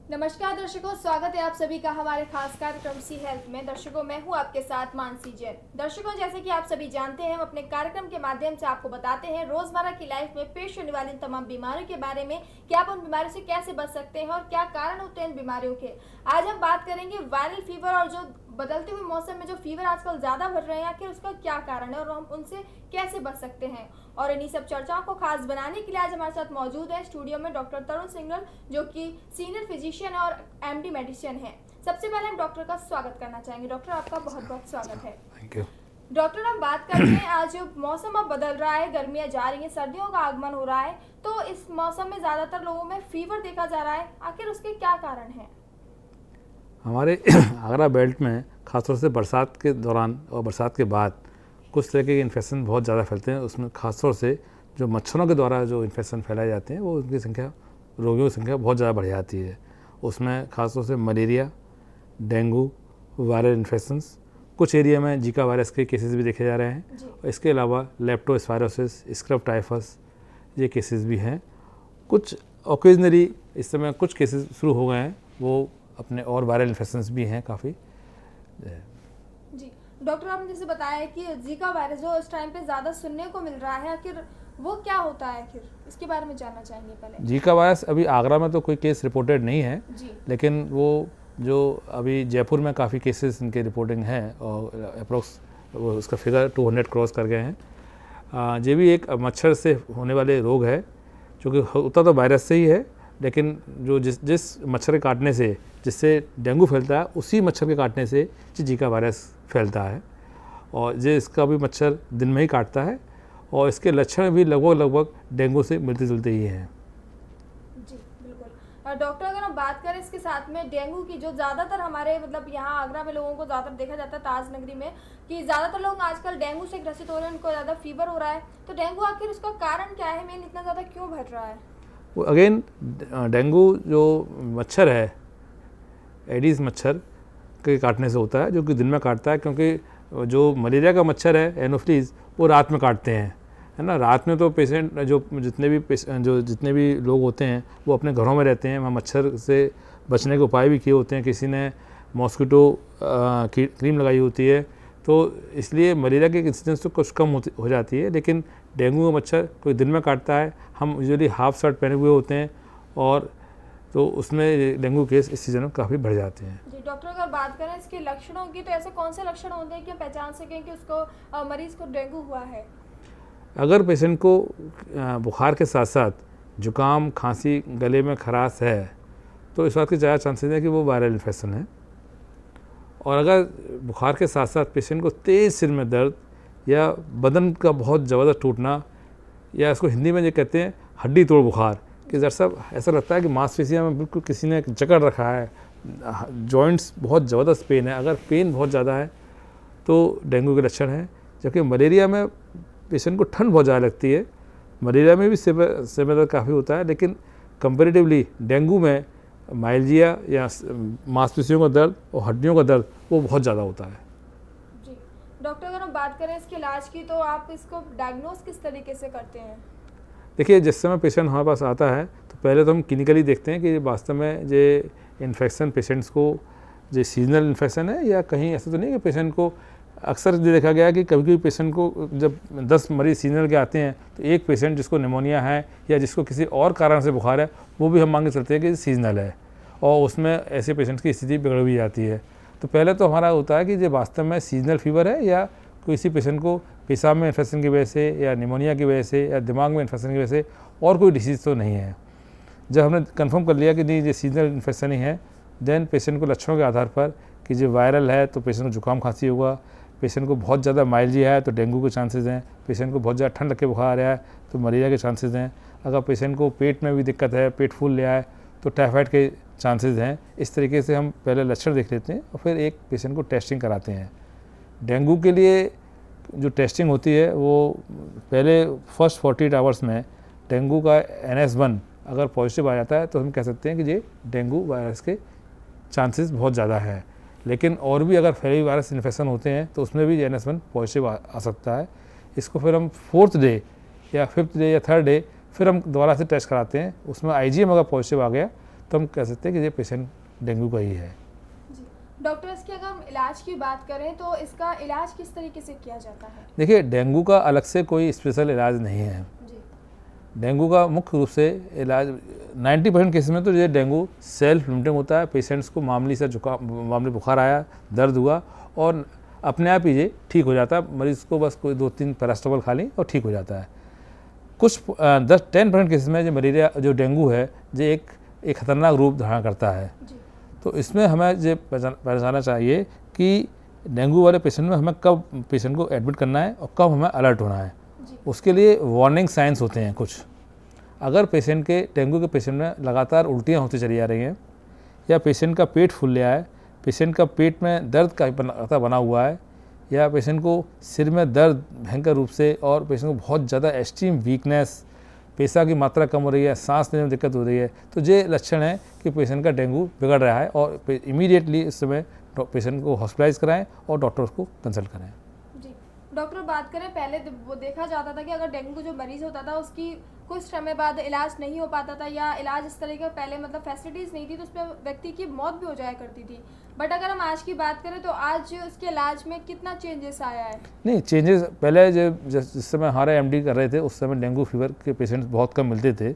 नमस्कार दर्शकों, स्वागत है आप सभी का हमारे खास कार्यक्रम सी हेल्थ में। दर्शकों, मैं हूं आपके साथ मानसी जैन। दर्शकों, जैसे कि आप सभी जानते हैं, हम अपने कार्यक्रम के माध्यम से आपको बताते हैं रोजमर्रा की लाइफ में पेश होने वाली तमाम बीमारियों के बारे में कि आप उन बीमारियों से कैसे बच सकते हैं और क्या कारण होते हैं इन बीमारियों के। आज हम बात करेंगे वायरल फीवर और जो बदलते हुए मौसम में जो फीवर आजकल ज्यादा बढ़ रहे हैं, आखिर उसका क्या कारण है और हम उनसे कैसे बच सकते हैं। और इन्हीं सब चर्चाओं को खास बनाने के लिए आज हमारे साथ मौजूद है स्टूडियो में डॉक्टर तरुण सिंघल, जो कि सीनियर फिजिशियन और एमडी मेडिसिन है। सबसे पहले हम डॉक्टर का स्वागत करना चाहेंगे। डॉक्टर, आपका बहुत बहुत स्वागत है। Thank you. डॉक्टर, हम बात करते हैं, आज मौसम अब बदल रहा है, गर्मियां जा रही हैं, सर्दियों का आगमन हो रहा है, तो इस मौसम में ज्यादातर लोगों में फीवर देखा जा रहा है। आखिर उसके क्या कारण है? हमारे आगरा बेल्ट में खासतौर से बरसात के दौरान और बरसात के बाद कुछ तरह के इन्फेक्शन बहुत ज़्यादा फैलते हैं। उसमें खासतौर से जो मच्छरों के द्वारा जो इन्फेक्शन फैलाए जाते हैं, वो उनकी संख्या, रोगियों की संख्या बहुत ज़्यादा बढ़ जाती है। उसमें खासतौर से मलेरिया, डेंगू, वायरल इन्फेक्शंस, कुछ एरिया में जीका वायरस के केसेस भी देखे जा रहे हैं। और इसके अलावा लेप्टोस्पायरोसिस, स्क्रब टाइफस, ये केसेस भी हैं। कुछ ओकेजनली इस समय कुछ केसेस शुरू हो गए हैं, वो अपने और वायरल इन्फेक्शंस भी हैं काफ़ी। जी डॉक्टर, आपने जैसे बताया कि जीका वायरस जो इस टाइम पे ज़्यादा सुनने को मिल रहा है, आखिर वो क्या होता है? आखिर इसके बारे में जानना चाहेंगे पहले। जीका वायरस अभी आगरा में तो कोई केस रिपोर्टेड नहीं है जी। लेकिन वो जो अभी जयपुर में काफ़ी केसेस इनके रिपोर्टिंग है और अप्रोक्स वो उसका फिगर 200 क्रॉस कर गए हैं। ये भी एक मच्छर से होने वाले रोग है, जो कि होता तो वायरस से ही है, लेकिन जो जिस मच्छर के काटने से जिससे डेंगू फैलता है, उसी मच्छर के काटने से जीका वायरस फैलता है। और ये इसका भी मच्छर दिन में ही काटता है और इसके लक्षण भी लगभग डेंगू से मिलते जुलते ही हैं। जी बिल्कुल। और डॉक्टर, अगर हम बात करें इसके साथ में डेंगू की, जो ज़्यादातर हमारे यहाँ आगरा में लोगों को ज़्यादातर देखा जाता है, ताज नगरी में, कि ज़्यादातर लोग आजकल डेंगू से ग्रसित हो रहे हैं, उनको ज़्यादा फीवर हो रहा है। तो डेंगू आखिर उसका कारण क्या है? मेन इतना ज़्यादा क्यों बढ़ रहा है? वो अगेन डेंगू जो मच्छर है, एडीज मच्छर के काटने से होता है, जो कि दिन में काटता है। क्योंकि जो मलेरिया का मच्छर है, एनोफ्लीज, वो रात में काटते हैं, है ना। रात में तो पेशेंट जितने भी लोग होते हैं वो अपने घरों में रहते हैं, वहाँ मच्छर से बचने के उपाय भी किए होते हैं, किसी ने मॉस्किटो क्रीम लगाई होती है, तो इसलिए मलेरिया की इंसिडेंस तो कुछ कम हो जाती है। लेकिन डेंगू का मच्छर कोई दिन में काटता है। हम यूजुअली हाफ शर्ट पहने हुए होते हैं और तो उसमें डेंगू केस इस सीज़न में काफ़ी बढ़ जाते हैं। जी डॉक्टर, अगर बात करें इसके लक्षणों की, तो ऐसे कौन से लक्षण होते हैं कि हम पहचान सकें कि उसको मरीज को डेंगू हुआ है? अगर पेशेंट को बुखार के साथ साथ जुकाम, खांसी, गले में खराश है, तो इस बात के ज़्यादा चांसेस है कि वो वायरल इन्फेक्शन है। और अगर बुखार के साथ साथ पेशेंट को तेज़ सिर में दर्द या बदन का बहुत ज़बरदस्त टूटना, या इसको हिंदी में ये कहते हैं हड्डी तोड़ बुखार, कि डॉक्टर साहब ऐसा लगता है कि मांसपेशियों में बिल्कुल किसी ने जकड़ रखा है, जॉइंट्स बहुत ज़बरदस्त पेन है। अगर पेन बहुत ज़्यादा है तो डेंगू के लक्षण है। जबकि मलेरिया में पेशेंट को ठंड बहुत ज़्यादा लगती है, मलेरिया में भी सिर में दर्द काफ़ी होता है, लेकिन कंपेरेटिवली डेंगू में माइल्जिया या मांसपेशियों का दर्द और हड्डियों का दर्द वो बहुत ज़्यादा होता है। जी डॉक्टर, अगर हम बात करें इसके इलाज की, तो आप इसको डायग्नोस किस तरीके से करते हैं? देखिए, जिस समय पेशेंट हमारे पास आता है तो पहले तो हम क्लिनिकली देखते हैं कि वास्तव में ये इन्फेक्शन पेशेंट्स को जो सीजनल इन्फेक्शन है या कहीं ऐसा तो नहीं कि पेशेंट को, अक्सर ये देखा गया कि कभी कभी पेशेंट को जब 10 मरीज सीजनल के आते हैं तो एक पेशेंट जिसको निमोनिया है या जिसको किसी और कारण से बुखार है, वो भी हम मांग के चलते हैं कि सीजनल है, और उसमें ऐसे पेशेंट्स की स्थिति बिगड़ भी जाती है। तो पहले तो हमारा होता है कि ये वास्तव में सीजनल फीवर है या किसी पेशेंट को पेशाब में इन्फेक्शन की वजह से या निमोनिया की वजह से या दिमाग में इन्फेक्शन की वजह से और कोई डिसीज़ तो नहीं है। जब हमने कंफर्म कर लिया कि नहीं ये सीजनल इन्फेक्शन ही है, देन पेशेंट को लक्षणों के आधार पर कि जो वायरल है तो पेशेंट को जुकाम खांसी होगा, पेशेंट को बहुत ज़्यादा माइल्जिया है तो डेंगू के चांसेस हैं, पेशेंट को बहुत ज़्यादा ठंड लग के बुखार आ रहा है तो मलेरिया के चांसेस हैं, अगर पेशेंट को पेट में भी दिक्कत है, पेट फूल लिया है तो टाइफाइड के चांसेस हैं। इस तरीके से हम पहले लक्षण देख लेते हैं और फिर एक पेशेंट को टेस्टिंग कराते हैं। डेंगू के लिए जो टेस्टिंग होती है वो पहले फर्स्ट 48 आवर्स में डेंगू का NS1 अगर पॉजिटिव आ जाता है तो हम कह सकते हैं कि ये डेंगू वायरस के चांसेस बहुत ज़्यादा है। लेकिन और भी अगर फैली वायरस इन्फेक्शन होते हैं तो उसमें भी NS1 पॉजिटिव आ सकता है। इसको फिर हम 4th डे या 5th डे या 3rd डे फिर हम दोबारा से टेस्ट कराते हैं। उसमें IgM अगर पॉजिटिव आ गया तो हम कह सकते हैं कि ये पेशेंट डेंगू का ही है। जी डॉक्टर, इसकी अगर हम इलाज की बात करें तो इसका इलाज किस तरीके से किया जाता है? देखिए, डेंगू का अलग से कोई स्पेशल इलाज नहीं है। डेंगू का मुख्य रूप से इलाज 90% केस में तो ये डेंगू सेल्फ लिमिटिंग होता है। पेशेंट्स को मामूली सा मामूली बुखार आया, दर्द हुआ और अपने आप ही ये ठीक हो जाता है। मरीज़ को बस कोई 2-3 पैरास्टामोल खा ली और ठीक हो जाता है। कुछ 10% केसेस में जो मलेरिया जो डेंगू है ये एक खतरनाक रूप धारण करता है। तो इसमें हमें ये पहचानना चाहिए कि डेंगू वाले पेशेंट में हमें कब पेशेंट को एडमिट करना है और कब हमें अलर्ट होना है। उसके लिए वार्निंग साइंस होते हैं कुछ। अगर पेशेंट के डेंगू के पेशेंट में लगातार उल्टियाँ होती चली जा रही हैं, या पेशेंट का पेट फूल गया है, पेशेंट का पेट में दर्द का बना हुआ है, या पेशेंट को सिर में दर्द भयंकर रूप से और पेशेंट को बहुत ज़्यादा एक्सट्रीम वीकनेस, पेशा की मात्रा कम हो रही है, सांस लेने में दिक्कत हो रही है, तो ये लक्षण है कि पेशेंट का डेंगू बिगड़ रहा है और इमीडिएटली इस समय पेशेंट को हॉस्पिटलाइज कराएं और डॉक्टर्स को कंसल्ट कराएं। जी डॉक्टर, बात करें पहले वो देखा जाता था कि अगर डेंगू जो मरीज होता था उसकी कुछ समय बाद इलाज नहीं हो पाता था, या इलाज इस तरह का पहले मतलब फैसिलिटीज़ नहीं थी तो उस पर व्यक्ति की मौत भी हो जाया करती थी। बट अगर हम आज की बात करें तो आज उसके इलाज में कितना चेंजेस आया है? नहीं, चेंजेस पहले जिस समय हमारे एमडी कर रहे थे उस समय डेंगू फीवर के पेशेंट्स बहुत कम मिलते थे,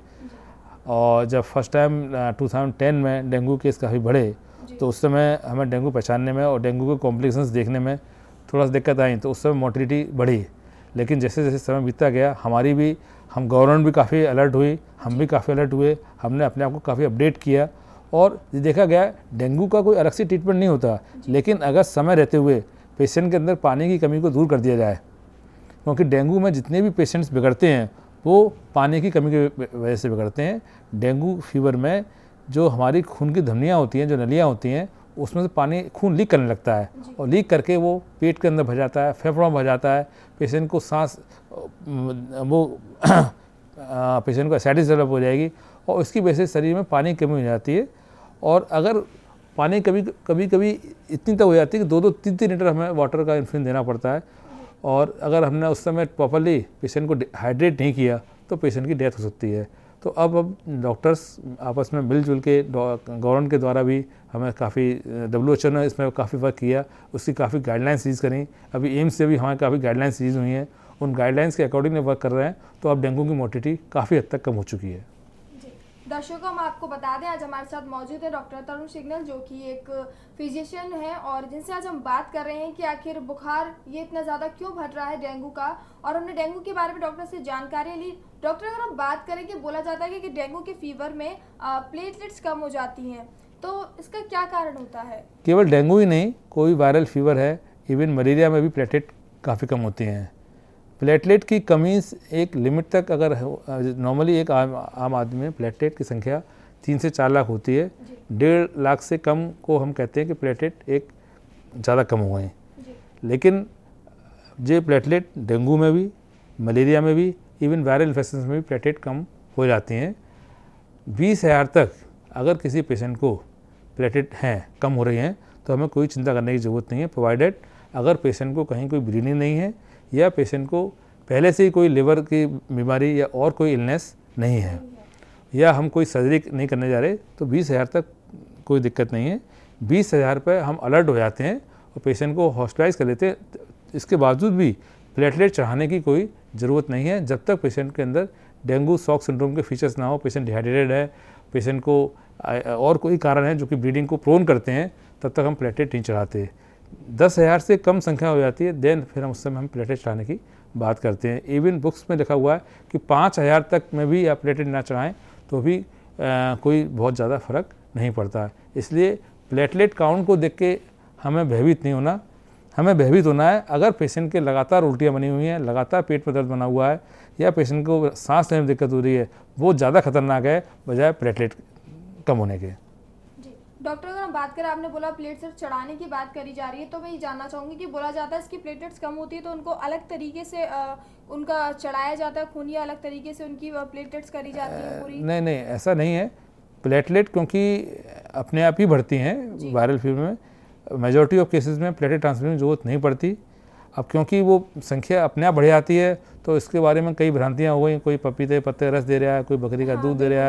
और जब फर्स्ट टाइम 2010 में डेंगू केस काफ़ी बढ़े तो उस समय हमें डेंगू पहचानने में और डेंगू के कॉम्प्लिकेशंस देखने में थोड़ा सा दिक्कत आई, तो उस समय मोर्टिलिटी बढ़ी। लेकिन जैसे जैसे समय बीतता गया हम गवर्नमेंट भी काफ़ी अलर्ट हुई, हम भी काफ़ी अलर्ट हुए, हमने अपने आप को काफ़ी अपडेट किया और ये देखा गया डेंगू का कोई अलग से ट्रीटमेंट नहीं होता, लेकिन अगर समय रहते हुए पेशेंट के अंदर पानी की कमी को दूर कर दिया जाए, क्योंकि डेंगू में जितने भी पेशेंट्स बिगड़ते हैं वो पानी की कमी की वजह से बिगड़ते हैं। डेंगू फीवर में जो हमारी खून की धमनियाँ होती हैं, जो नलियाँ होती हैं, उसमें से पानी खून लीक करने लगता है और लीक करके वो पेट के अंदर भर जाता है, फेफड़ों में भर जाता है, पेशेंट को सांस पेशेंट को एसाइटिस डेवलप हो जाएगी और उसकी वजह से शरीर में पानी की कमी हो जाती है। और अगर पानी कभी इतनी तक हो जाती है कि 2-2, 3-3 लीटर हमें वाटर का इन्फ्यूजन देना पड़ता है, और अगर हमने उस समय प्रॉपर्ली पेशेंट को हाइड्रेट नहीं किया तो पेशेंट की डेथ हो सकती है। तो अब डॉक्टर्स आपस में मिलजुल के गवर्नमेंट के द्वारा भी हमें काफ़ी WHO ने इसमें काफ़ी वर्क किया, उसकी काफ़ी गाइडलाइंस रिलीज़ करी। अभी एम्स से भी हमारे काफ़ी गाइडलाइंस रिलीज़ हुई हैं, उन गाइडलाइंस के अकॉर्डिंग वर्क कर रहे हैं, तो अब डेंगू की मोर्टिलिटी काफ़ी हद तक कम हो चुकी है। दर्शकों, हम आपको बता दें आज हमारे साथ मौजूद है डॉक्टर तरुण सिंघल, जो कि एक फिजिशियन है और जिनसे आज हम बात कर रहे हैं कि आखिर बुखार ये इतना ज़्यादा क्यों बढ़ रहा है डेंगू का, और हमने डेंगू के बारे में डॉक्टर से जानकारी ली। डॉक्टर, अगर हम बात करें कि बोला जाता है कि डेंगू के फीवर में प्लेटलेट्स कम हो जाती हैं, तो इसका क्या कारण होता है? केवल डेंगू ही नहीं, कोई वायरल फीवर है, इवन मलेरिया में भी प्लेटलेट काफ़ी कम होती हैं। प्लेटलेट की कमी एक लिमिट तक अगर नॉर्मली एक आम आदमी में प्लेटलेट की संख्या 3 से 4 लाख होती है, 1.5 लाख से कम को हम कहते हैं कि प्लेटलेट एक ज़्यादा कम हो गए हैं। लेकिन ये प्लेटलेट डेंगू में भी, मलेरिया में भी, इवन वायरल इन्फेक्शन में भी प्लेटलेट कम हो जाती हैं। 20,000 तक अगर किसी पेशेंट को प्लेटलेट हैं कम हो रही हैं तो हमें कोई चिंता करने की ज़रूरत नहीं है, प्रोवाइडेड अगर पेशेंट को कहीं कोई ब्लीडिंग नहीं है या पेशेंट को पहले से ही कोई लिवर की बीमारी या और कोई इलनेस नहीं है, या हम कोई सर्जरी नहीं करने जा रहे, तो 20,000 तक कोई दिक्कत नहीं है। 20,000 पे हम अलर्ट हो जाते हैं और पेशेंट को हॉस्पिटलाइज कर लेते हैं। इसके बावजूद भी प्लेटलेट चढ़ाने की कोई ज़रूरत नहीं है जब तक पेशेंट के अंदर डेंगू शॉक सिंड्रोम के फीचर्स ना हो, पेशेंट डिहाइड्रेटेड है, पेशेंट को और कोई कारण है जो कि ब्लीडिंग को प्रोन करते हैं, तब तक हम प्लेटलेट नहीं चढ़ाते। 10,000 से कम संख्या हो जाती है, देन फिर हम उस समय हम प्लेटलेट चढ़ाने की बात करते हैं। इवन बुक्स में लिखा हुआ है कि 5,000 तक में भी आप प्लेटलेट ना चढ़ाएं तो भी कोई बहुत ज़्यादा फर्क नहीं पड़ता है। इसलिए प्लेटलेट काउंट को देख के हमें भयभीत नहीं होना, हमें भयभीत होना है अगर पेशेंट के लगातार उल्टियाँ बनी हुई हैं, लगातार पेट में दर्द बना हुआ है, या पेशेंट को सांस लेने में दिक्कत हो रही है, वो ज़्यादा खतरनाक है बजाय प्लेटलेट कम होने के। डॉक्टर, अगर हम बात करें, आपने बोला प्लेटलेट्स चढ़ाने की बात करी जा रही है, तो मैं ये जानना चाहूँगी कि बोला जाता है इसकी प्लेटलेट्स कम होती है तो उनको अलग तरीके से उनका चढ़ाया जाता है खून, या अलग तरीके से उनकी प्लेटलेट्स करी जाती है पूरी? नहीं, ऐसा नहीं है। प्लेटलेट क्योंकि अपने आप ही बढ़ती हैं वायरल फीवर में, मेजॉरिटी ऑफ केसेस में प्लेटलेट ट्रांसफ्यूजन की जरूरत नहीं पड़ती। अब क्योंकि वो संख्या अपने आप बढ़ जाती है तो इसके बारे में कई भ्रांतियाँ हो गई, कोई पपीते पत्ते रस दे रहा है, कोई बकरी का दूध दे रहा है,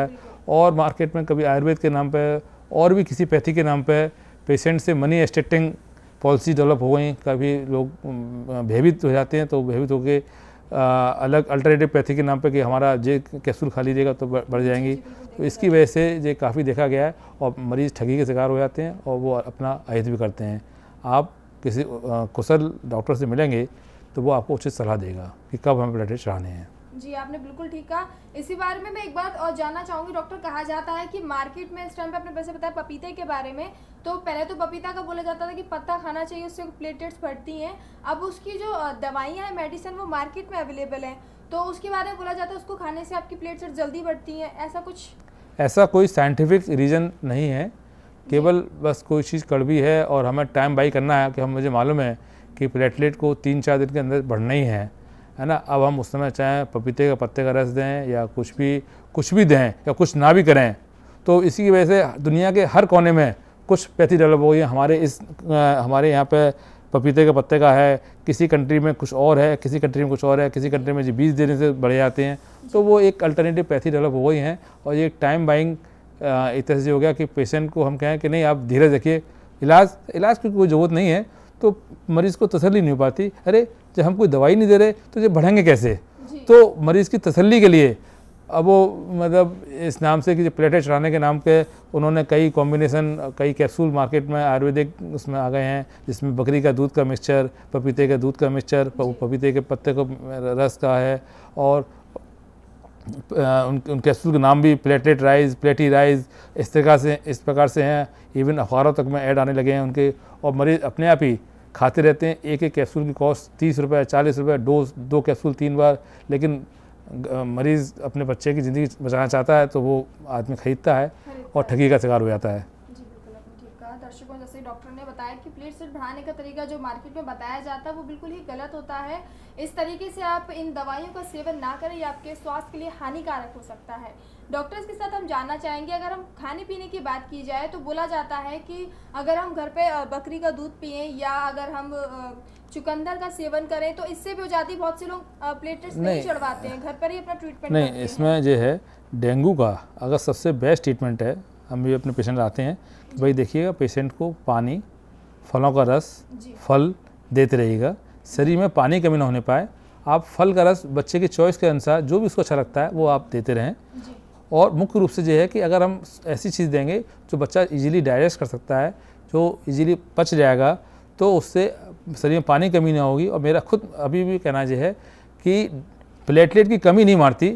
और मार्केट में कभी आयुर्वेद के नाम पे और भी किसी पैथी के नाम पे पेशेंट से मनी एक्सट्रैक्टिंग पॉलिसी डेवलप हो गई। कभी लोग भयभीत हो जाते हैं, तो भयभीत होकर अलग अल्टरनेटिव पैथी के नाम पे कि हमारा ये कैप्सूल खा लीजिएगा तो बढ़ जाएंगी। तो इसकी वजह से ये काफ़ी देखा गया है और मरीज़ ठगी के शिकार हो जाते हैं और वो अपना अहित भी करते हैं। आप किसी कुशल डॉक्टर से मिलेंगे तो वो आपको उचित सलाह देगा कि कब हमें ब्लड टेस्ट कराने हैं। जी, आपने बिल्कुल ठीक कहा। इसी बारे में मैं एक बात और जानना चाहूँगी डॉक्टर, कहा जाता है कि मार्केट में इस टाइम पे आपने वैसे बताया पपीते के बारे में, तो पहले तो पपीता का बोला जाता था कि पत्ता खाना चाहिए, उससे प्लेटलेट्स बढ़ती हैं। अब उसकी जो दवाइयाँ हैं, मेडिसिन, वो मार्केट में अवेलेबल हैं, तो उसके बारे में बोला जाता है उसको खाने से आपकी प्लेटलेट्स जल्दी बढ़ती हैं, ऐसा कुछ? ऐसा कोई साइंटिफिक रीज़न नहीं है, केवल बस कोई चीज़ कड़वी है और हमें टाइम बाई करना है कि मुझे मालूम है कि प्लेटलेट को 3-4 दिन के अंदर बढ़ना ही है ना। अब हम उस समय चाहे पपीते का पत्ते का रस दें या कुछ भी दें या कुछ ना भी करें, तो इसी की वजह से दुनिया के हर कोने में कुछ पैथी डेवलप हो गई है। हमारे यहाँ पे पपीते के पत्ते का है, किसी कंट्री में कुछ और है, किसी कंट्री में कुछ और है, किसी कंट्री में जो बीज देने से बढ़ जाते हैं, तो वो एक अल्टरनेटिव पैथी डेवलप हो गई हैं। और ये टाइम बाइंग एक तरह से हो गया कि पेशेंट को हम कहें कि नहीं आप धीरज रखिए, इलाज की कोई ज़रूरत नहीं है, तो मरीज़ को तसल्ली नहीं हो पाती। अरे जब हम कोई दवाई नहीं दे रहे तो ये बढ़ेंगे कैसे? तो मरीज़ की तसल्ली के लिए अब वो मतलब इस नाम से कि प्लेटेट चढ़ाने के नाम पे उन्होंने कई कॉम्बिनेशन, कई कैप्सूल मार्केट में आयुर्वेदिक उसमें आ गए हैं, जिसमें बकरी का दूध का मिक्सचर, पपीते के दूध का मिक्सचर, पपीते के पत्ते को रस का है, और उन कैप्सूल के नाम भी प्लेटलेट राइज, प्लेटी राइज, इस प्रकार से हैं। इवन अखबारों तक में ऐड आने लगे हैं उनके, और मरीज़ अपने आप ही खाते रहते हैं। एक कैप्सूल की कॉस्ट 30 रुपये, 40 रुपये, 2 कैप्सूल 3 बार। लेकिन मरीज़ अपने बच्चे की ज़िंदगी बचाना चाहता है तो वो आदमी खरीदता है और ठगी का शिकार हो जाता है। जी बिल्कुल, आपने ठीक कहा। दर्शकों, जैसे डॉक्टर ने बताया कि प्लेटलेट बढ़ाने का तरीका जो मार्केट में बताया जाता है वो बिल्कुल ही गलत होता है। इस तरीके से आप इन दवाइयों का सेवन ना करें, ये आपके स्वास्थ्य के लिए हानिकारक हो सकता है। डॉक्टर्स के साथ हम जानना चाहेंगे, अगर हम खाने पीने की बात की जाए तो बोला जाता है कि अगर हम घर पे बकरी का दूध पिएं या अगर हम चुकंदर का सेवन करें तो इससे भी हो जाती। बहुत से लोग प्लेटलेट्स नहीं चढ़वाते हैं, घर पर ही अपना ट्रीटमेंट करते हैं। इसमें जो है डेंगू का अगर सबसे बेस्ट ट्रीटमेंट है, हम भी अपने पेशेंट आते हैं कि भाई देखिएगा, पेशेंट को पानी, फलों का रस, फल देते रहिएगा, शरीर में पानी कमी ना होने पाए। आप फल का रस बच्चे की चॉइस के अनुसार जो भी उसको अच्छा लगता है वो आप देते रहें। और मुख्य रूप से ये है कि अगर हम ऐसी चीज़ देंगे जो बच्चा इजीली डाइजेस्ट कर सकता है, जो इजीली पच जाएगा, तो उससे शरीर में पानी कमी ना होगी। और मेरा खुद अभी भी कहना यह है कि प्लेटलेट की कमी नहीं मारती,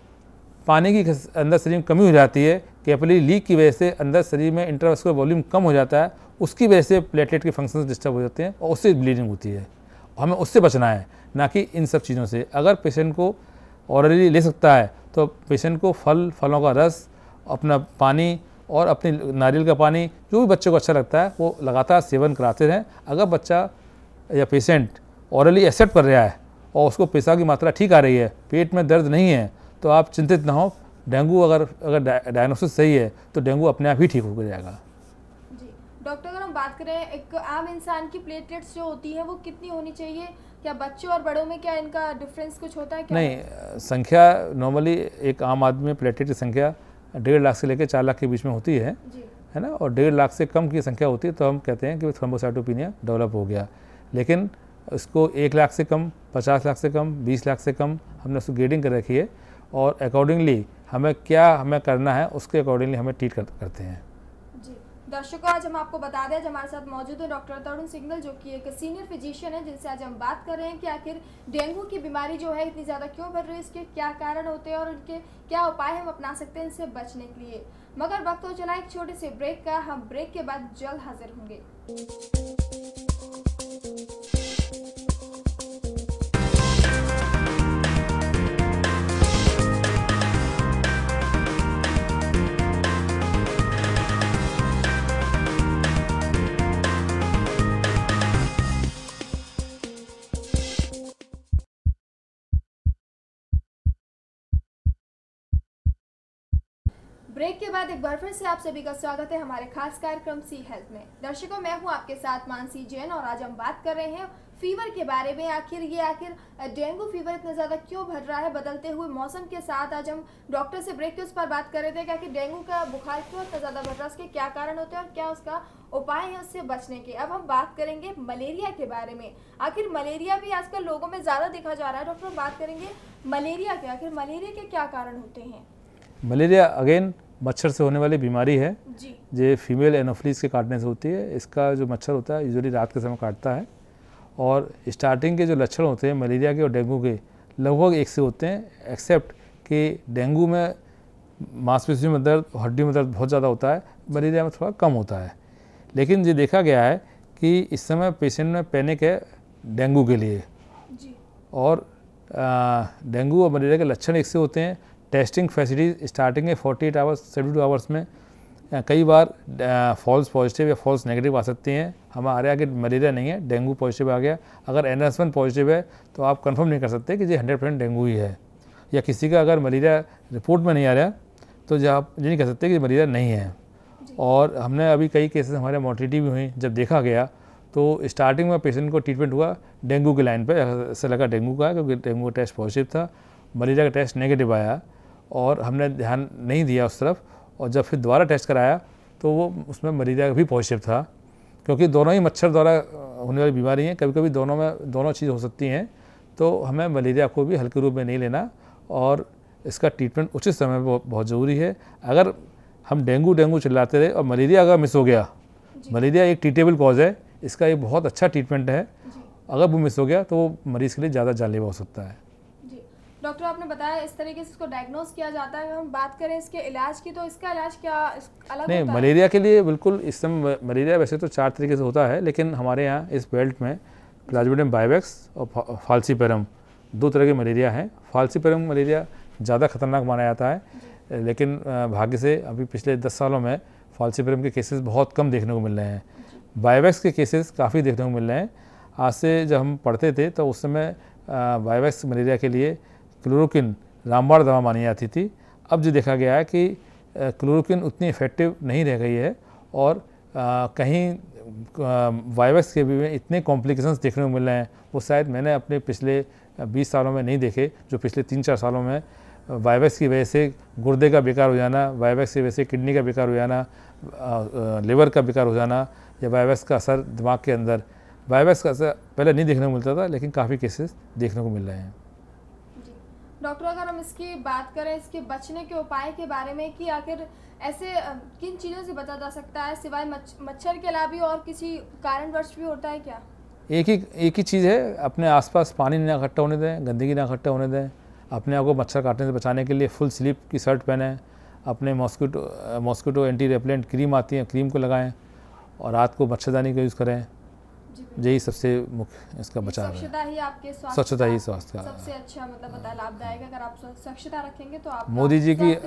पानी की अंदर शरीर में कमी हो जाती है। कैपिलरी लीक की वजह से अंदर शरीर में इंट्रावेस्कुलर वॉल्यूम कम हो जाता है, उसकी वजह से प्लेटलेट के फंक्शन डिस्टर्ब हो जाते हैं और उससे ब्लीडिंग होती है। हमें उससे बचना है, ना कि इन सब चीज़ों से। अगर पेशेंट को ऑरली ले सकता है तो पेशेंट को फलों का रस, अपना पानी और अपने नारियल का पानी, जो भी बच्चे को अच्छा लगता है वो लगातार सेवन कराते रहें। अगर बच्चा या पेशेंट ऑरली एक्सेप्ट कर रहा है और उसको पेशाब की मात्रा ठीक आ रही है, पेट में दर्द नहीं है, तो आप चिंतित ना हो। डेंगू अगर डायग्नोसिस सही है तो डेंगू अपने आप ही ठीक हो जाएगा। जी डॉक्टर, अगर हम बात करें एक आम इंसान की प्लेटलेट्स जो होती है वो कितनी होनी चाहिए? क्या बच्चों और बड़ों में क्या इनका डिफरेंस कुछ होता है क्या? नहीं, संख्या नॉर्मली एक आम आदमी में प्लेटलेट की संख्या 1.5 लाख से लेकर 4 लाख के बीच में होती है ना। और 1.5 लाख से कम की संख्या होती है तो हम कहते हैं कि थ्रोम्बोसाइटोपिनिया डेवलप हो गया। लेकिन इसको 1 लाख से कम, 50 लाख से कम, 20 लाख से कम हमने उसको ग्रेडिंग कर रखी है, और अकॉर्डिंगली हमें करना है उसके अकॉर्डिंगली हमें ट्रीट करते हैं। जी दर्शकों, आज हम आपको बता दें, आज हमारे साथ मौजूद है डॉक्टर तरुण सिंघल, जो कि एक सीनियर फिजिशियन है, जिनसे आज हम बात कर रहे हैं कि आखिर डेंगू की बीमारी जो है इतनी ज़्यादा क्यों बढ़ रही है, इसके क्या कारण होते हैं और उनके क्या उपाय हम अपना सकते हैं इनसे बचने के लिए। मगर वक्त हो चला एक छोटे से ब्रेक का। हम ब्रेक के बाद जल्द हाजिर होंगे। ब्रेक के बाद एक बार फिर से आप सभी का स्वागत है हमारे खास कार्यक्रम सी हेल्थ में। दर्शकों, मैं हूं आपके साथ मानसी जैन और आज हम बात कर रहे हैं फीवर के बारे में। आखिर डेंगू फीवर इतना ज़्यादा क्यों बढ़ रहा है बदलते हुए मौसम के साथ? आज हम डॉक्टर से ब्रेक के उस पर बात कर रहे थे कि आखिर डेंगू का बुखार क्यों इतना ज़्यादा बढ़ रहा है, उसके क्या कारण होते हैं और क्या उसका उपाय है उससे बचने के। अब हम बात करेंगे मलेरिया के बारे में। आखिर मलेरिया भी आजकल लोगों में ज़्यादा देखा जा रहा है। डॉक्टर, हम बात करेंगे मलेरिया के। आखिर मलेरिया के क्या कारण होते हैं? मलेरिया अगेन मच्छर से होने वाली बीमारी है जी। जो फीमेल एनोफिलीज के काटने से होती है। इसका जो मच्छर होता है यूजुअली रात के समय काटता है और स्टार्टिंग के जो लक्षण होते हैं मलेरिया के और डेंगू के लगभग एक से होते हैं, एक्सेप्ट कि डेंगू में मांसपेशियों में दर्द, हड्डियों में दर्द बहुत ज़्यादा होता है, मलेरिया में थोड़ा कम होता है। लेकिन ये देखा गया है कि इस समय पेशेंट में पैनिक है डेंगू के लिए जी। और डेंगू और मलेरिया के लक्षण एक से होते हैं। टेस्टिंग फैसिलिटीज स्टार्टिंग है 48 आवर्स 72 आवर्स में कई बार फॉल्स पॉजिटिव या फॉल्स नेगेटिव आ सकती हैं। हमारे आगे मलेरिया नहीं है, डेंगू पॉजिटिव आ गया। अगर NS1 पॉजिटिव है तो आप कंफर्म नहीं कर सकते कि ये 100% डेंगू ही है, या किसी का अगर मलेरिया रिपोर्ट में नहीं आ रहा तो जो आप ये नहीं कह सकते कि मलेरिया नहीं है। और हमने अभी कई केसेस हमारे मोर्टिलिटी भी हुई, जब देखा गया तो स्टार्टिंग में पेशेंट को ट्रीटमेंट हुआ डेंगू के लाइन पर, ऐसा लगा डेंगू का, क्योंकि डेंगू का टेस्ट पॉजिटिव था, मलेरिया का टेस्ट नेगेटिव आया और हमने ध्यान नहीं दिया उस तरफ। और जब फिर दोबारा टेस्ट कराया तो वो उसमें मलेरिया भी पॉजिटिव था, क्योंकि दोनों ही मच्छर द्वारा होने वाली बीमारी हैं। कभी कभी दोनों चीज़ हो सकती हैं, तो हमें मलेरिया को भी हल्के रूप में नहीं लेना और इसका ट्रीटमेंट उचित समय पर बहुत ज़रूरी है। अगर हम डेंगू चिल्लाते रहे और मलेरिया अगर मिस हो गया, मलेरिया एक ट्रीटेबल कॉज है, इसका एक बहुत अच्छा ट्रीटमेंट है, अगर वो मिस हो गया तो वो मरीज़ के लिए ज़्यादा जानलेवा हो सकता है। डॉक्टर, आपने बताया इस तरीके से इसको डायग्नोस किया जाता है। अगर हम बात करें इसके इलाज की, तो इसका इलाज क्या अलग नहीं, होता है? मलेरिया के लिए बिल्कुल इस समय मलेरिया वैसे तो 4 तरीके से होता है, लेकिन हमारे यहाँ इस बेल्ट में प्लाज्मोडियम बाइवेक्स और फाल्सीपेरम 2 तरह के मलेरिया हैं। फाल्सीपेरम मलेरिया ज़्यादा खतरनाक माना जाता है, लेकिन भाग्य से अभी पिछले 10 सालों में फाल्सीपेरम के केसेस बहुत कम देखने को मिल रहे हैं। बाइवेक्स के केसेस काफ़ी देखने को मिल रहे हैं। आज से जब हम पढ़ते थे तो उस समय बाइवेक्स मलेरिया के लिए क्लोरोक्विन रामबाण दवा मानी जाती थी। अब जो देखा गया है कि क्लोरोक्विन उतनी इफेक्टिव नहीं रह गई है और कहीं वायरस के भी में इतने कॉम्प्लिकेशंस देखने को मिल रहे हैं, वो शायद मैंने अपने पिछले 20 सालों में नहीं देखे, जो पिछले 3-4 सालों में वायरस की वजह से गुर्दे का बेकार हो जाना, वायरस की वजह से किडनी का बेकार हो जाना, लिवर का बेकार हो जाना, या वायरस का असर दिमाग के अंदर, वायरस का असर पहले नहीं देखने को मिलता था, लेकिन काफ़ी केसेस देखने को मिल रहे हैं। डॉक्टर, अगर हम इसकी बात करें इसके बचने के उपाय के बारे में कि आखिर ऐसे किन चीज़ों से बचा जा सकता है, सिवाय मच्छर के अलावा भी और किसी कारणवश भी होता है क्या? एक ही चीज़ है, अपने आसपास पानी ना इकट्ठा होने दें, गंदगी ना इकट्ठा होने दें, अपने आप को मच्छर काटने से बचाने के लिए फुल स्लीप की शर्ट पहनें, अपने मॉस्किटो एंटी रेपेलेंट क्रीम आती है, क्रीम को लगाएं और रात को मच्छरदानी का यूज़ करें। यही सबसे मुख्य इसका बचाव है। स्वच्छता ही आपके स्वच्छता ही स्वास्थ्य का सबसे अच्छा मतलब लाभदायक है। अगर आप स्वच्छता रखेंगे तो आप मोदी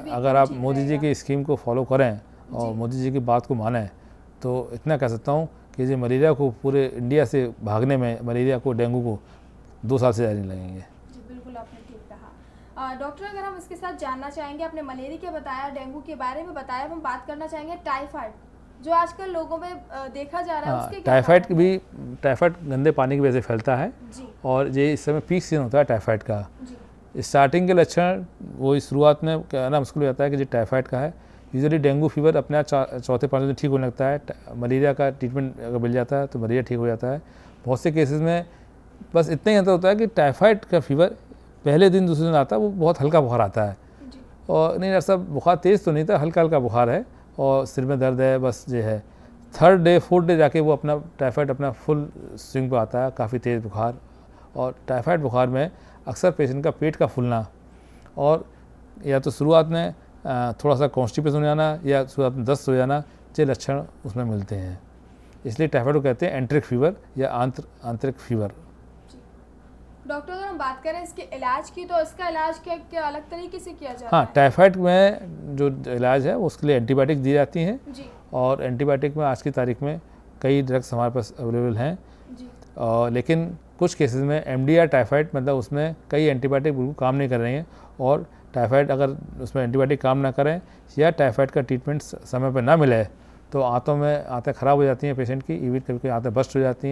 जी की स्कीम को फॉलो करें और मोदी जी की बात को मानें, तो इतना कह सकता हूँ कि जो मलेरिया को पूरे इंडिया से भागने में, मलेरिया को, डेंगू को 2 साल से ज़्यादा नहीं लगेंगे। जी बिल्कुल, आपने ठीक कहा। डॉक्टर, अगर हम इसके साथ जानना चाहेंगे, आपने मलेरिया के बताया, डेंगू के बारे में बताया, हम बात करना चाहेंगे टाइफाइड, जो आजकल लोगों में देखा जा रहा है। उसके टाइफाइड गंदे पानी की वजह से फैलता है और ये इस समय पीक सीजन होता है टाइफाइड का। स्टार्टिंग के लक्षण वो शुरुआत में कहना मुश्किल हो जाता है कि जो टाइफाइड का है। यूजुअली डेंगू फीवर अपने 4-5 दिन ठीक होने लगता है। मलेरिया का ट्रीटमेंट अगर मिल जाता है तो मलेरिया ठीक हो जाता है। बहुत से केसेस में बस इतना ही अंतर होता है कि टाइफाइड का फीवर पहले दिन दूसरे दिन आता है, वो बहुत हल्का बुखार आता है, और नहीं ऐसा बुखार तेज़ तो नहीं था, हल्का हल्का बुखार है और सिर में दर्द है, बस ये है। 3rd डे 4th डे जाके वो अपना टाइफाइड अपना फुल स्विंग पे आता है, काफ़ी तेज़ बुखार। और टाइफाइड बुखार में अक्सर पेशेंट का पेट का फूलना और या तो शुरुआत में थोड़ा सा कॉन्स्टिपेशन हो जाना या शुरुआत में दस्त हो जाना, ये लक्षण उसमें मिलते हैं। इसलिए टाइफाइड को कहते हैं एंट्रिक फीवर या आंतरिक फीवर। डॉक्टर, अगर हम बात करें इसके इलाज की, तो इसका इलाज क्या अलग तरीके से किया जाता है? हाँ, टाइफाइड में जो इलाज है उसके लिए एंटीबायोटिक दी जाती हैं और एंटीबायोटिक में आज की तारीख में कई ड्रग्स हमारे पास अवेलेबल हैं, लेकिन कुछ केसेस में MDR टाइफाइड मतलब उसमें कई एंटीबायोटिक बिल्कुल काम नहीं कर रही हैं, और टाइफाइड अगर उसमें एंटीबायोटिक काम ना करें या टाइफाइड का ट्रीटमेंट समय पर ना मिले तो आंतें ख़राब हो जाती हैं पेशेंट की, इवन कभी आंतें बस्ट हो जाती हैं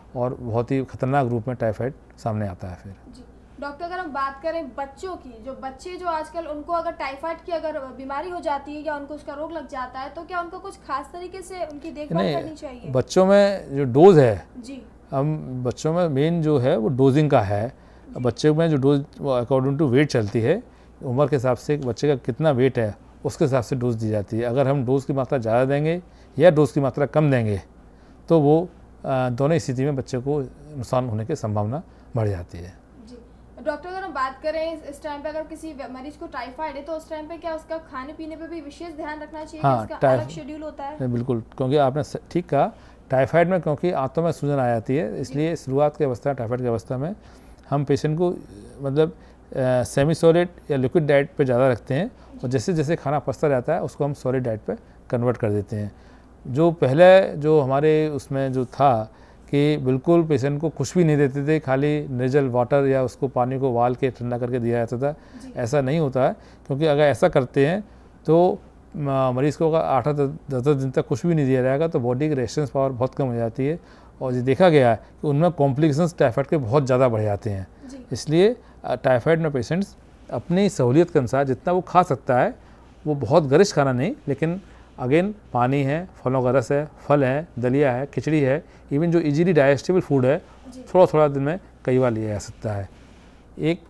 और बहुत ही खतरनाक रूप में टाइफाइड सामने आता है फिर। जी डॉक्टर, अगर हम बात करें बच्चों की, जो बच्चे जो आजकल उनको अगर टाइफाइड की अगर बीमारी हो जाती है या उनको उसका रोग लग जाता है, तो क्या उनको कुछ खास तरीके से उनकी देखभाल करनी चाहिए? बच्चों में जो डोज है जी, हम बच्चों में मेन जो है वो डोजिंग का है। बच्चे में जो डोज अकॉर्डिंग टू वेट चलती है, उम्र के हिसाब से बच्चे का कितना वेट है उसके हिसाब से डोज दी जाती है। अगर हम डोज की मात्रा ज़्यादा देंगे या डोज की मात्रा कम देंगे तो वो दोनों स्थिति में बच्चे को नुकसान होने की संभावना बढ़ जाती है। जी डॉक्टर, अगर हम बात करें इस टाइम पे अगर किसी मरीज को टाइफाइड है तो उस टाइम पे क्या उसका खाने पीने पे भी विशेष ध्यान रखना चाहिए? हाँ, कि उसका अलग शेड्यूल होता है? बिल्कुल, क्योंकि आपने ठीक कहा, टाइफाइड में क्योंकि आंतों में सूजन आ जाती है, इसलिए शुरुआत की अवस्था टाइफाइड की अवस्था में हम पेशेंट को मतलब सेमी सॉलिड या लिक्विड डाइट पे ज़्यादा रखते हैं, और जैसे जैसे खाना पचता रहता है उसको हम सॉलिड डाइट पे कन्वर्ट कर देते हैं। जो पहले जो हमारे उसमें जो था कि बिल्कुल पेशेंट को कुछ भी नहीं देते थे, खाली निर्जल वाटर या उसको पानी को उबाल के ठंडा करके दिया जाता था, ऐसा नहीं होता है। क्योंकि अगर ऐसा करते हैं तो मरीज़ को अगर 8-10 दिन तक कुछ भी नहीं दिया जाएगा तो बॉडी की रेजिस्टेंस पावर बहुत कम हो जाती है, और ये देखा गया है कि उनमें कॉम्प्लिकेशंस टाइफाइड के बहुत ज़्यादा बढ़ जाते हैं। इसलिए टाइफाइड में पेशेंट्स अपनी सहूलियत के अनुसार जितना वो खा सकता है, वो बहुत गरिष्ठ खाना नहीं, लेकिन अगेन पानी है, फलों का रस है, फल है, दलिया है, खिचड़ी है, इवन जो इजीली डाइजेस्टेबल फूड है थोड़ा थोड़ा दिन में कई बार लिया जा सकता है। एक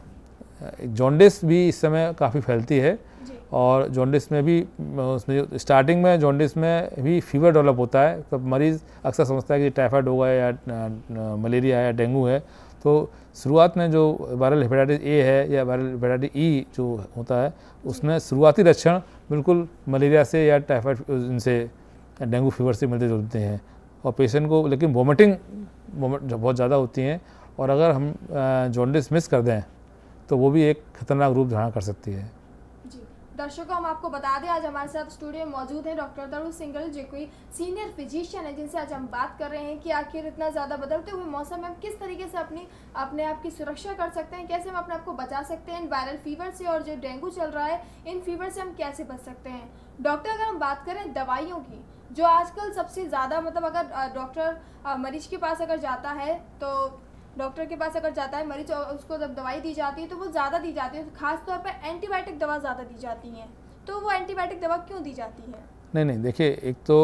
जॉन्डिस भी इस समय काफ़ी फैलती है, और जॉन्डिस में भी उसमें स्टार्टिंग में जॉन्डिस में भी फीवर डेवलप होता है, तब मरीज़ अक्सर समझता है कि टाइफाइड होगा या मलेरिया है या डेंगू है। तो शुरुआत में जो वायरल हेपेटाइटिस ए है या वायरल हेपेटाइटिस ई जो होता है, उसमें शुरुआती लक्षण बिल्कुल मलेरिया से या टाइफाइड इनसे डेंगू फीवर से मिलते जुलते हैं, और पेशेंट को लेकिन वोमिटिंग बहुत ज़्यादा होती हैं, और अगर हम जॉन्डिस मिस कर दें तो वो भी एक खतरनाक रूप धारण कर सकती है। दर्शकों, हम आपको बता दें आज हमारे साथ स्टूडियो में मौजूद हैं डॉक्टर तरुण सिंघल, जो कोई सीनियर फिजिशियन है, जिनसे आज हम बात कर रहे हैं कि आखिर इतना ज़्यादा बदलते हुए मौसम में हम किस तरीके से अपने आप की सुरक्षा कर सकते हैं, कैसे हम अपने आप को बचा सकते हैं इन वायरल फीवर से, और जो डेंगू चल रहा है इन फीवर से हम कैसे बच सकते हैं। डॉक्टर, अगर हम बात करें दवाइयों की, जो आजकल सबसे ज़्यादा मतलब अगर डॉक्टर मरीज के पास अगर जाता है तो डॉक्टर के पास अगर जाता है मरीज, और उसको जब दवाई दी जाती है तो वो ज़्यादा दी जाती है, खास तौर पे एंटीबायोटिक दवा ज़्यादा दी जाती है। तो वो एंटीबायोटिक दवा क्यों दी जाती है? नहीं, देखिए, एक तो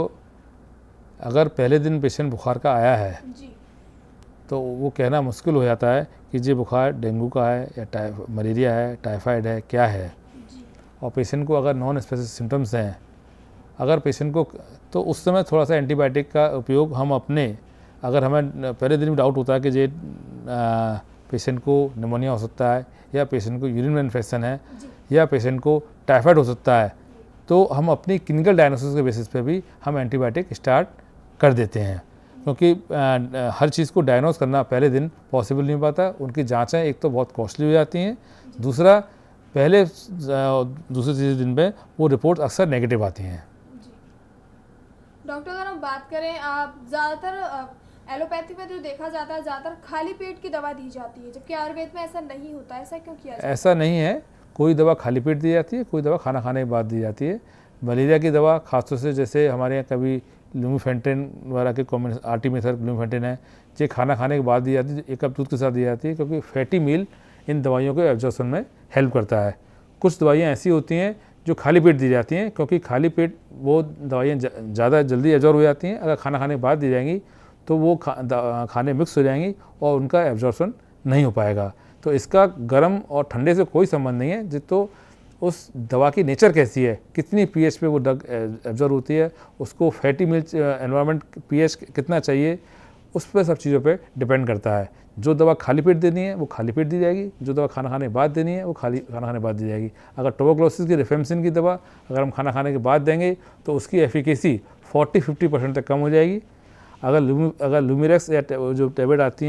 अगर पहले दिन पेशेंट बुखार का आया है जी, तो वो कहना मुश्किल हो जाता है कि ये बुखार डेंगू का है या मलेरिया है, टाइफाइड है, क्या है। जी। और पेशेंट को अगर नॉन स्पेसिफिक सिम्टम्स हैं, अगर पेशेंट को, तो उस समय थोड़ा सा एंटीबायोटिक का उपयोग हम अपने, अगर हमें पहले दिन में डाउट होता है कि ये पेशेंट को निमोनिया हो सकता है, या पेशेंट को यूरिन में इन्फेक्शन है, या पेशेंट को टाइफाइड हो सकता है, तो हम अपनी क्लिनिकल डायग्नोसिस के बेसिस पे भी हम एंटीबायोटिक स्टार्ट कर देते हैं। क्योंकि हर चीज़ को डायग्नोज करना पहले दिन पॉसिबल नहीं हो पाता। उनकी जाँचें एक तो बहुत कॉस्टली हो जाती हैं, दूसरा पहले दूसरे तीसरे दिन पे वो रिपोर्ट अक्सर नेगेटिव आती हैं। डॉक्टर, अगर हम बात करें, ज़्यादातर एलोपैथी में जो देखा जाता है ज़्यादातर खाली पेट की दवा दी जाती है, जबकि आयुर्वेद में ऐसा नहीं होता। ऐसा क्यों किया जाता है? ऐसा नहीं है, कोई दवा खाली पेट दी जाती है, कोई दवा खाना खाने के बाद दी जाती है। मलेरिया की दवा खासतौर से जैसे हमारे यहाँ कभी लूमीफेंट्रिन वगैरह के कॉम्बिनेशन, आर्टिमिथर लूमीफेंट्रिन है, ये खाना खाने के बाद दी जाती है, 1 कप दूध के साथ दी जाती है, क्योंकि फैटी मील इन दवाइयों के एब्जॉर्प्शन में हेल्प करता है। कुछ दवाइयाँ ऐसी होती हैं जो खाली पेट दी जाती हैं, क्योंकि खाली पेट वो दवाइयाँ ज़्यादा जल्दी एब्जॉर्ब हो जाती हैं। अगर खाना खाने के बाद दी जाएंगी तो वो खाने मिक्स हो जाएंगी और उनका एब्जॉर्प्शन नहीं हो पाएगा। तो इसका गर्म और ठंडे से कोई संबंध नहीं है, तो उस दवा की नेचर कैसी है, कितनी पीएच पे वो ड्रग एब्जॉर्ब होती है, उसको फैटी मिल्क एनवायरनमेंट पीएच कितना चाहिए, उस पर सब चीज़ों पे डिपेंड करता है। जो दवा खाली पेट देनी है वो खाली पेट दी जाएगी, जो दवा खाना खाने के बाद देनी है वो खाना खाने के बाद दी जाएगी। अगर ट्यूबरकुलोसिस की रिफेम्सिन की दवा अगर हम खाना खाने के बाद देंगे तो उसकी एफिकेसी 40-50% तक कम हो जाएगी। अगर लूमिरेक्स या जो टैबलेट आती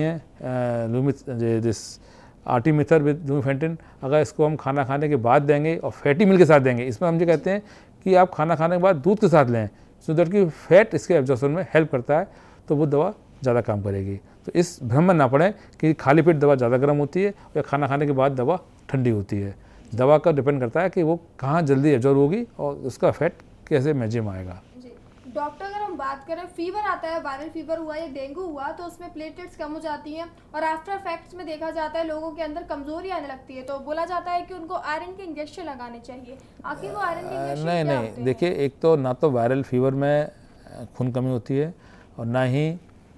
हैं दिस आर्टिमिथर विद लूमीफेंट्रिन, अगर इसको हम खाना खाने के बाद देंगे और फैटी मिल के साथ देंगे, इसमें हम ये कहते हैं कि आप खाना खाने के बाद दूध के साथ लें, सो दैट कि फैट इसके एब्जॉर्प्शन में हेल्प करता है, तो वो दवा ज़्यादा काम करेगी। तो इस भ्रम में ना पड़े कि खाली पेट दवा ज़्यादा गर्म होती है या खाना खाने के बाद दवा ठंडी होती है। दवा का डिपेंड करता है कि वो कहाँ जल्दी एब्जॉर्ब होगी और उसका फैट कैसे मैजिम आएगा। डॉक्टर, अगर हम बात करें फीवर आता है, वायरल फीवर हुआ या डेंगू हुआ, तो उसमें प्लेटलेट्स कम हो जाती हैं और आफ्टर इफेक्ट्स में देखा जाता है लोगों के अंदर कमजोरी आने लगती है, तो बोला जाता है कि उनको आयरन के इंजेक्शन लगाने चाहिए। आखिर वो आयरन के इंजेक्शन नहीं क्या नहीं, होते हैं? देखिए, एक तो ना तो वायरल फीवर में खून कमी होती है और ना ही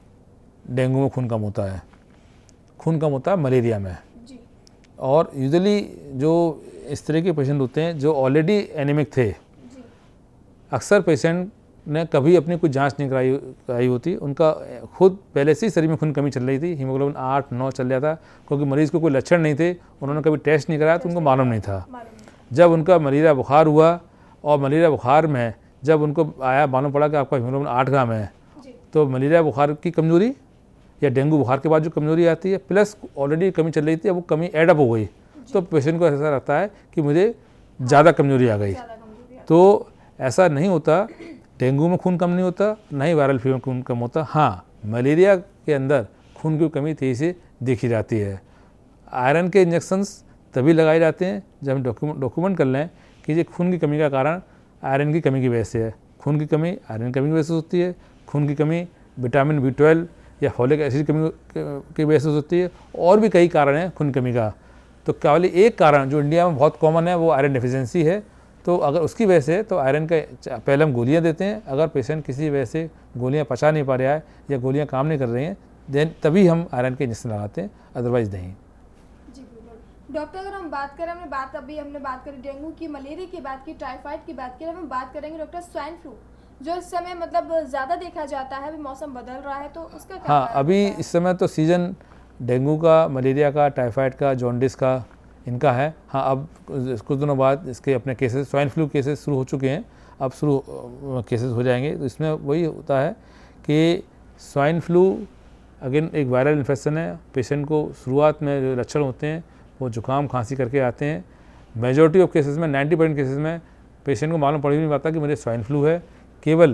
डेंगू में खून कम होता है। खून कम होता है मलेरिया में। जी। और यूजुअली जो इस तरह के पेशेंट होते हैं जो ऑलरेडी एनीमिक थे, जी। अक्सर पेशेंट ने कभी अपनी कोई जांच नहीं कराई होती, उनका खुद पहले से ही शरीर में खून कमी चल रही थी, हीमोग्लोबिन 8-9 चल जाता, क्योंकि मरीज को कोई लक्षण नहीं थे, उन्होंने कभी टेस्ट नहीं कराया तो उनको मालूम नहीं था। जब उनका मलेरिया बुखार हुआ और मलेरिया बुखार में जब उनको आया, मालूम पड़ा कि आपका हीमोग्लोबिन 8 ग्राम है, तो मलेरिया बुखार की कमजोरी या डेंगू बुखार के बाद जो कमजोरी आती है, प्लस ऑलरेडी कमी चल रही थी, अब वो कमी एडअप हो गई, तो पेशेंट को ऐसा लगता है कि मुझे ज़्यादा कमजोरी आ गई। तो ऐसा नहीं होता, डेंगू में खून कम नहीं होता, ना ही वायरल फीवर में खून कम होता। हाँ, मलेरिया के अंदर खून की कमी तेजी से देखी जाती है। आयरन के इंजेक्शंस तभी लगाए जाते हैं जब हम डॉक्यूमेंट कर लें कि ये खून की कमी का कारण आयरन की कमी की वजह से है। खून की कमी आयरन की कमी की वजह से होती है, खून की कमी विटामिन B12 या फॉलिक एसिड कमी की वजह से होती है, और भी कई कारण हैं खून कमी का। तो केवल एक कारण जो इंडिया में बहुत कॉमन है वो आयरन डेफिशिएंसी है। तो अगर उसकी वजह से, तो आयरन का पहले हम गोलियां देते हैं। अगर पेशेंट किसी वजह से गोलियां पचा नहीं पा रहा है या गोलियां काम नहीं कर रही हैं, देन तभी हम आयरन के इंजेक्शन लगाते हैं, अदरवाइज नहीं। जी बिल्कुल। डॉक्टर, अगर हम बात करें, हमने बात करी डेंगू की, मलेरिया की बात की, टाइफाइड की बात की, अब हम बात करेंगे डॉक्टर स्वाइन फ्लू, जो इस समय मतलब ज़्यादा देखा जाता है, अभी मौसम बदल रहा है, तो उसका क्या? हाँ, अभी इस समय तो सीजन डेंगू का, मलेरिया का, टाइफाइड का, जॉन्डिस का, इनका है। हाँ, अब कुछ दिनों बाद इसके अपने केसेस, स्वाइन फ्लू केसेस शुरू हो चुके हैं, अब शुरू केसेस हो जाएंगे। तो इसमें वही होता है कि स्वाइन फ्लू अगेन एक वायरल इन्फेक्शन है। पेशेंट को शुरुआत में जो लक्षण होते हैं वो जुकाम खांसी करके आते हैं। मेजॉरिटी ऑफ केसेस में, 90% केसेस में पेशेंट को मालूम पड़ ही नहीं पाता कि मुझे स्वाइन फ्लू है। केवल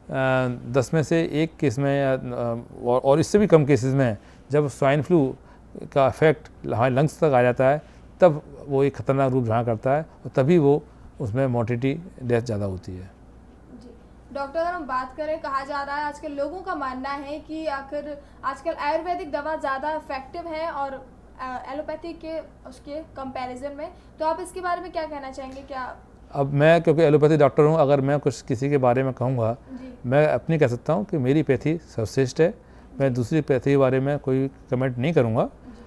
10 में से 1 केस में या और इससे भी कम केसेस में जब स्वाइन फ्लू का इफेक्ट हमारे लंग्स तक आ जाता है, तब वो एक खतरनाक रूप धारण करता है और तभी वो उसमें मोर्टिलिटी, डेथ ज़्यादा होती है। जी डॉक्टर, अगर हम बात करें, कहा जा रहा है आजकल लोगों का मानना है कि आखिर आजकल आयुर्वेदिक दवा ज़्यादा इफेक्टिव है और एलोपैथी के उसके कंपैरिजन में, तो आप इसके बारे में क्या कहना चाहेंगे? क्या अब मैं, क्योंकि एलोपैथी डॉक्टर हूँ, अगर मैं कुछ किसी के बारे में कहूँगा, मैं अपनी कह सकता हूँ कि मेरी पैथी सर्वश्रेष्ठ है। मैं दूसरी पैथी के बारे में कोई कमेंट नहीं करूँगा।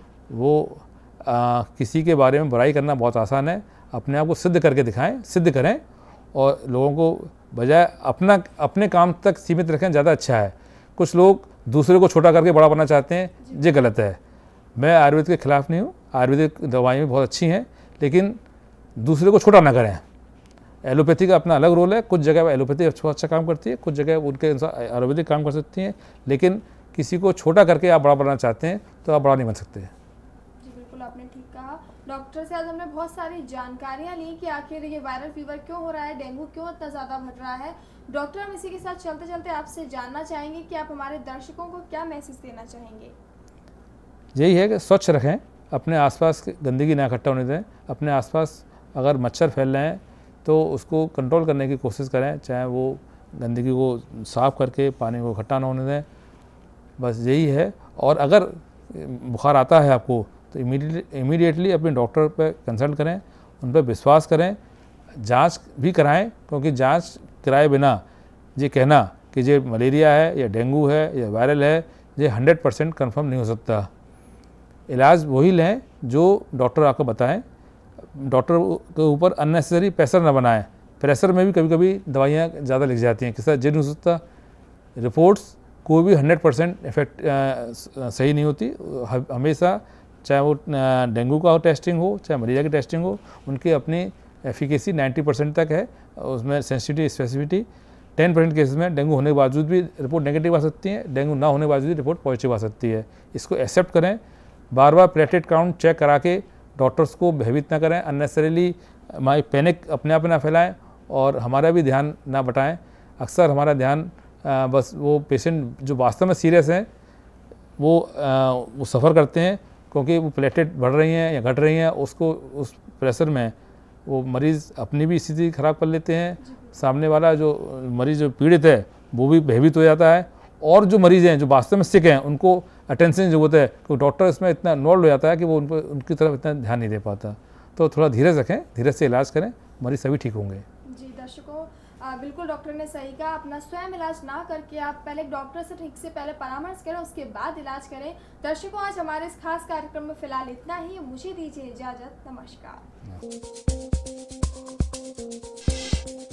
वो किसी के बारे में बुराई करना बहुत आसान है। अपने आप को सिद्ध करके दिखाएं, सिद्ध करें, और लोगों को बजाय अपने काम तक सीमित रखें, ज़्यादा अच्छा है। कुछ लोग दूसरे को छोटा करके बड़ा बनना चाहते हैं, ये गलत है। मैं आयुर्वेद के खिलाफ नहीं हूँ, आयुर्वेदिक दवाएँ भी बहुत अच्छी हैं, लेकिन दूसरे को छोटा ना करें। एलोपैथी का अपना अलग रोल है, कुछ जगह एलोपैथी अच्छा काम करती है, कुछ जगह उनके अनुसार आयुर्वेदिक काम कर सकती हैं, लेकिन किसी को छोटा करके आप बड़ा बनना चाहते हैं तो आप बड़ा नहीं बन सकते। जी बिल्कुल, आपने ठीक कहा। डॉक्टर से आज हमने बहुत सारी जानकारियां ली कि आखिर ये वायरल फीवर क्यों हो रहा है, डेंगू क्यों इतना ज़्यादा बढ़ रहा है। डॉक्टर, हम इसी के साथ चलते चलते आपसे जानना चाहेंगे कि आप हमारे दर्शकों को क्या मैसेज देना चाहेंगे? यही है कि स्वच्छ रखें, अपने आसपास गंदगी ना इकट्ठा होने दें। अपने आसपास अगर मच्छर फैल रहे हैं तो उसको कंट्रोल करने की कोशिश करें, चाहे वो गंदगी को साफ़ करके पानी को इकट्ठा ना होने दें, बस यही है। और अगर बुखार आता है आपको तो इमीडिएटली अपने डॉक्टर पर कंसल्ट करें, उन पर विश्वास करें, जांच भी कराएं, क्योंकि जांच कराए बिना ये कहना कि ये मलेरिया है या डेंगू है या वायरल है, ये 100% कन्फर्म नहीं हो सकता। इलाज वही लें जो डॉक्टर आपको बताएं। डॉक्टर के ऊपर अननेसेसरी प्रेशर ना बनाएं। प्रेशर में भी कभी कभी दवाइयाँ ज़्यादा लिख जाती हैं, किसी तरह नहीं हो सकता। रिपोर्ट्स कोई भी 100% इफेक्ट सही नहीं होती। हमेशा चाहे वो डेंगू का टेस्टिंग हो, चाहे मलेरिया की टेस्टिंग हो, उनकी अपनी एफिकेसी 90% तक है। उसमें सेंसिटिविटी, स्पेसिफिटी 10% केसेस में डेंगू होने के बावजूद भी रिपोर्ट नेगेटिव आ सकती है, डेंगू ना होने के बावजूद भी रिपोर्ट पॉजिटिव आ सकती है। इसको एक्सेप्ट करें। बार बार प्लेटलेट काउंट चेक करा के डॉक्टर्स को भयभीत ना करें, अननेसेसरीली हमारी पैनिक अपने आप ना फैलाएं और हमारा भी ध्यान ना बटाएं। अक्सर हमारा ध्यान बस वो पेशेंट जो वास्तव में सीरियस हैं वो सफ़र करते हैं, क्योंकि वो प्लेटलेट बढ़ रही हैं या घट रही हैं, उसको उस प्रेशर में वो मरीज़ अपनी भी स्थिति ख़राब कर लेते हैं सामने वाला जो मरीज जो पीड़ित है वो भी भयभीत हो जाता है, और जो मरीज़ हैं जो वास्तव में सिक हैं उनको अटेंशन की ज़रूरत है, तो डॉक्टर इसमें इतना इन्वॉल्व हो जाता है कि वो उनकी तरफ इतना ध्यान नहीं दे पाता। तो थोड़ा धीरज रखें, धीरज से इलाज करें, मरीज सभी ठीक होंगे। जी दर्शकों, बिल्कुल डॉक्टर ने सही कहा, अपना स्वयं इलाज ना करके आप पहले एक डॉक्टर से ठीक से पहले परामर्श करें, उसके बाद इलाज करें। दर्शकों, आज हमारे इस खास कार्यक्रम में फिलहाल इतना ही। मुझे दीजिए इजाज़त, नमस्कार।